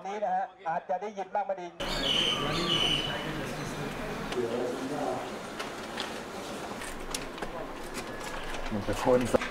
นี้นะฮะอาจจะได้ยินบ้างไม่ดีมันจะคน